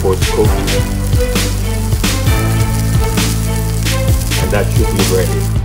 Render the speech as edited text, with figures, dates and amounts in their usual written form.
before it's cooked, and that should be ready.